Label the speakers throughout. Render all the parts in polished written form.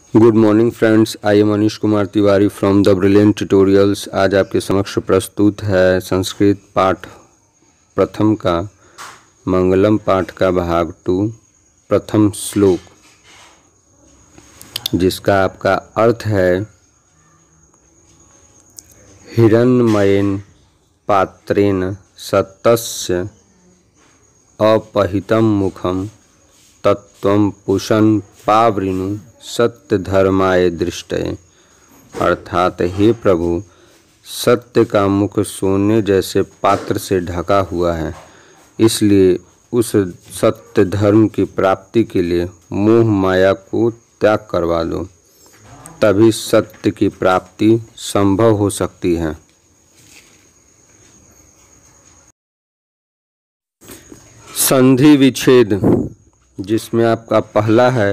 Speaker 1: Good morning friends, I am Manish Kumar Tiwari from the brilliant tutorials. आज आपके समक्ष प्रस्तुत है संस्कृत पाठ प्रथम का मंगलम पाठ का भाग 2 प्रथम श्लोक, जिसका आपका अर्थ है हिरण्मयेन पात्रेण सत्तस्य अपहितं मुखम तत्त्वं पुषन् पावृणु सत्य धर्माय दृष्टये। अर्थात हे प्रभु, सत्य का मुख सोने जैसे पात्र से ढका हुआ है, इसलिए उस सत्य धर्म की प्राप्ति के लिए मोह माया को त्याग करवा दो, तभी सत्य की प्राप्ति संभव हो सकती है। संधि विच्छेद, जिसमें आपका पहला है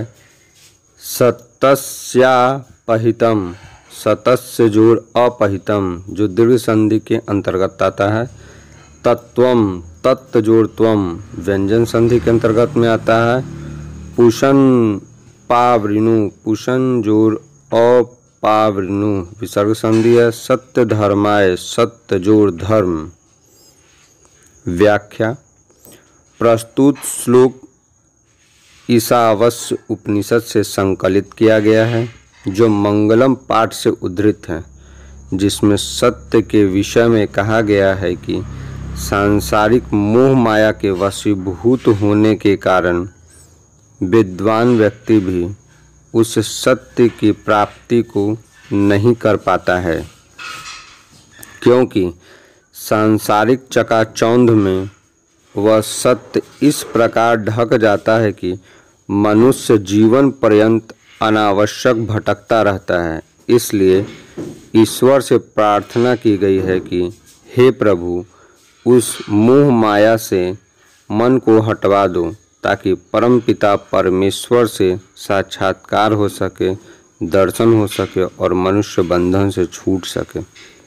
Speaker 1: सतस्यापहितम, सतस्य जोड़ अपहितम जो दीर्घ संधि के अंतर्गत आता है। तत्वम, तत्त जोड़ त्वम व्यंजन संधि के अंतर्गत में आता है। पुषन पावृणु, पुषन जोड़ अपावृणु विसर्ग संधि है। सत्य धर्माय, सत्य जोड़ धर्म। व्याख्या, प्रस्तुत श्लोक ईशावास्य उपनिषद से संकलित किया गया है, जो मंगलम पाठ से उद्धृत है, जिसमें सत्य के विषय में कहा गया है कि सांसारिक मोह माया के वशीभूत होने के कारण विद्वान व्यक्ति भी उस सत्य की प्राप्ति को नहीं कर पाता है, क्योंकि सांसारिक चकाचौंध में वह सत्य इस प्रकार ढक जाता है कि मनुष्य जीवन पर्यंत अनावश्यक भटकता रहता है। इसलिए ईश्वर से प्रार्थना की गई है कि हे प्रभु, उस मोह माया से मन को हटवा दो, ताकि परमपिता परमेश्वर से साक्षात्कार हो सके, दर्शन हो सके और मनुष्य बंधन से छूट सके।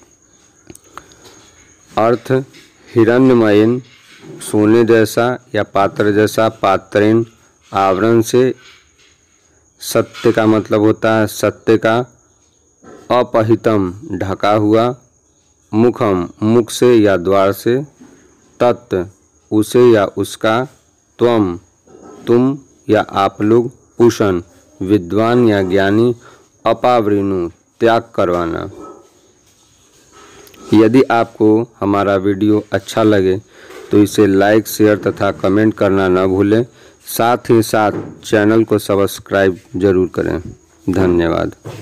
Speaker 1: अर्थ, हिरण्मयेन सोने जैसा या पात्र जैसा, पात्रेण आवरण से, सत्य का मतलब होता है सत्य का, अपहितम ढका हुआ, मुखम मुख से या द्वार से, तत् उसे या उसका, त्वम तुम या आप लोग, पुषण विद्वान या ज्ञानी, अपावृणु त्याग करवाना। यदि आपको हमारा वीडियो अच्छा लगे तो इसे लाइक, शेयर तथा कमेंट करना न भूलें। साथ ही साथ चैनल को सब्सक्राइब जरूर करें। धन्यवाद।